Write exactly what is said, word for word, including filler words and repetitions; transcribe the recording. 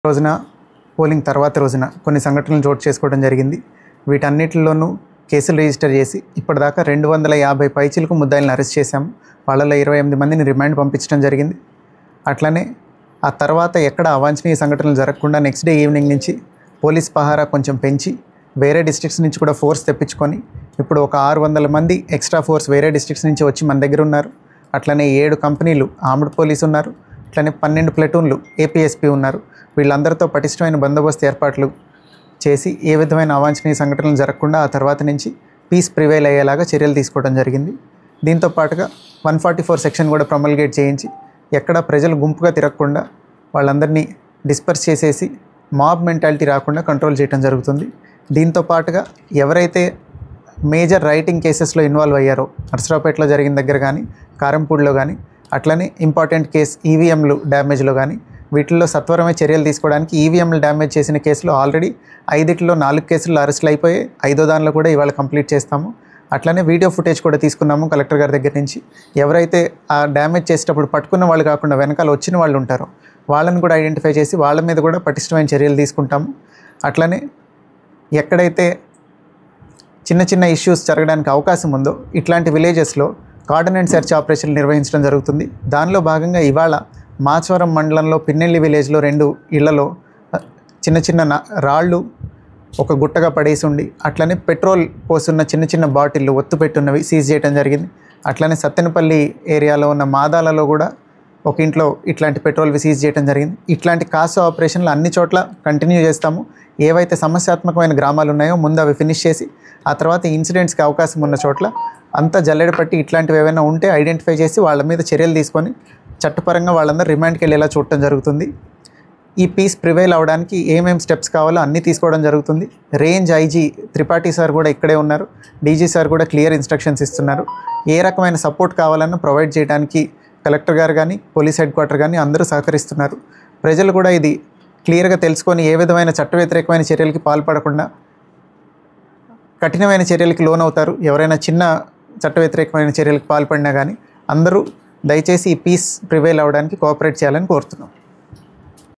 రోజున పోలింగ్ తర్వాత రోజున కొన్ని సంఘటనలు చోటు చేసుకోవడం జరిగింది. వీటన్నిటిలోనూ కేసులు రిజిస్టర్ చేసి ఇప్పటిదాకా రెండు వందల యాభై పైచిలకు ముద్దాయిలను అరెస్ట్ చేశాము. వాళ్ళలో ఇరవై ఎనిమిది మందిని రిమాండ్ పంపించడం జరిగింది. అట్లనే ఆ తర్వాత ఎక్కడ అవాంఛనీయ సంఘటనలు జరగకుండా నెక్స్ట్ డే ఈవినింగ్ నుంచి పోలీస్ పహారా కొంచెం పెంచి వేరే డిస్ట్రిక్ట్స్ నుంచి కూడా ఫోర్స్ తెప్పించుకొని ఇప్పుడు ఒక ఆరు వందల మంది ఎక్స్ట్రా ఫోర్స్ వేరే డిస్ట్రిక్ట్స్ నుంచి వచ్చి మన దగ్గర ఉన్నారు. అట్లనే ఏడు కంపెనీలు ఆర్మ్డ్ పోలీసు ఉన్నారు. అట్లనే పన్నెండు ప్లటూన్లు ఏపీఎస్పీ ఉన్నారు. వీళ్ళందరితో పటిష్టమైన బందోబస్తు ఏర్పాట్లు చేసి ఏ విధమైన అవాంఛనీయ సంఘటనలు జరగకుండా ఆ తర్వాత నుంచి పీస్ ప్రివైల్ అయ్యేలాగా చర్యలు తీసుకోవడం జరిగింది. దీంతో పాటుగా వన్ ఫార్టీ ఫోర్ సెక్షన్ కూడా ప్రొమల్గేట్ చేయించి ఎక్కడ ప్రజలు గుంపుగా తిరగకుండా వాళ్ళందరినీ డిస్పర్స్ చేసేసి మాబ్ మెంటాలిటీ రాకుండా కంట్రోల్ చేయడం జరుగుతుంది. దీంతో పాటుగా ఎవరైతే మేజర్ రైటింగ్ కేసెస్లో ఇన్వాల్వ్ అయ్యారో నర్సరావుపేటలో జరిగిన దగ్గర కానీ కారంపూడిలో కానీ అట్లనే ఇంపార్టెంట్ కేసు ఈవీఎంలు డ్యామేజ్లో కానీ వీటిల్లో సత్వరమే చర్యలు తీసుకోవడానికి ఈవీఎంలు డ్యామేజ్ చేసిన కేసులో ఆల్రెడీ ఐదిట్లో నాలుగు కేసులు అరెస్టులు అయిపోయాయి. ఐదో దానిలో కూడా ఇవాళ కంప్లీట్ చేస్తాము. అట్లనే వీడియో ఫుటేజ్ కూడా తీసుకున్నాము కలెక్టర్ గారి దగ్గర నుంచి. ఎవరైతే ఆ డ్యామేజ్ చేసేటప్పుడు పట్టుకున్న వాళ్ళు కాకుండా వెనకాల వచ్చిన వాళ్ళు ఉంటారో వాళ్ళని కూడా ఐడెంటిఫై చేసి వాళ్ళ మీద కూడా పటిష్టమైన చర్యలు తీసుకుంటాము. అట్లనే ఎక్కడైతే చిన్న చిన్న ఇష్యూస్ జరగడానికి అవకాశం ఉందో ఇట్లాంటి విలేజెస్లో కార్డన్ అండ్ సెర్చ్ ఆపరేషన్లు నిర్వహించడం జరుగుతుంది. దానిలో భాగంగా ఇవాళ మాచవరం మండలంలో పిన్నెల్లి విలేజ్లో రెండు ఇళ్లలో చిన్న చిన్న రాళ్ళు ఒక గుట్టగా పడేసి ఉండి అట్లనే పెట్రోల్ పోసున్న చిన్న చిన్న బాటిళ్ళు ఒత్తు పెట్టున్నవి సీజ్ చేయడం జరిగింది. అట్లనే సత్తెనపల్లి ఏరియాలో ఉన్న మాదాలలో కూడా ఒక ఇంట్లో ఇట్లాంటి పెట్రోల్ సీజ్ చేయడం జరిగింది. ఇట్లాంటి కాసు ఆపరేషన్లు అన్ని చోట్ల కంటిన్యూ చేస్తాము. ఏవైతే సమస్యాత్మకమైన గ్రామాలు ఉన్నాయో ముందు అవి ఫినిష్ చేసి ఆ తర్వాత ఇన్సిడెంట్స్కి అవకాశం ఉన్న చోట్ల అంతా జల్లెడ పట్టి ఇట్లాంటివి ఏమైనా ఉంటే ఐడెంటిఫై చేసి వాళ్ళ మీద చర్యలు తీసుకొని చట్టపరంగా వాళ్ళందరూ రిమాండ్కి వెళ్ళేలా చూడటం జరుగుతుంది. ఈ పీస్ ప్రివైల్ అవ్వడానికి ఏమేమి స్టెప్స్ కావాలో అన్నీ తీసుకోవడం జరుగుతుంది. రేంజ్ ఐజీ త్రిపాఠి సార్ కూడా ఇక్కడే ఉన్నారు. డీజీ సార్ కూడా క్లియర్ ఇన్స్ట్రక్షన్స్ ఇస్తున్నారు. ఏ రకమైన సపోర్ట్ కావాలన్నా ప్రొవైడ్ చేయడానికి కలెక్టర్ గారు కానీ పోలీస్ హెడ్ క్వార్టర్ కానీ అందరూ సహకరిస్తున్నారు. ప్రజలు కూడా ఇది క్లియర్గా తెలుసుకొని ఏ విధమైన చట్ట వ్యతిరేకమైన చర్యలకి పాల్పడకుండా కఠినమైన చర్యలకి లోనవుతారు. ఎవరైనా చిన్న చట్ట వ్యతిరేకమైన చర్యలకు పాల్పడినా కానీ అందరూ దయచేసి ఈ పీస్ ప్రివైల్ అవ్వడానికి కోఆపరేట్ చేయాలని కోరుతున్నాం.